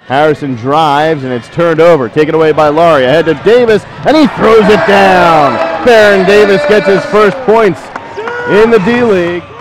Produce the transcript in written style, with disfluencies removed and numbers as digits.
Harrison drives, and it's turned over. Taken away by Laurie. Ahead to Davis, and he throws it down. Baron Davis gets his first points in the D-League.